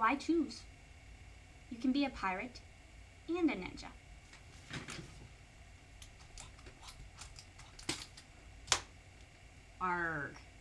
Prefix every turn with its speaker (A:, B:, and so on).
A: Why choose? You can be a pirate and a ninja. Arg.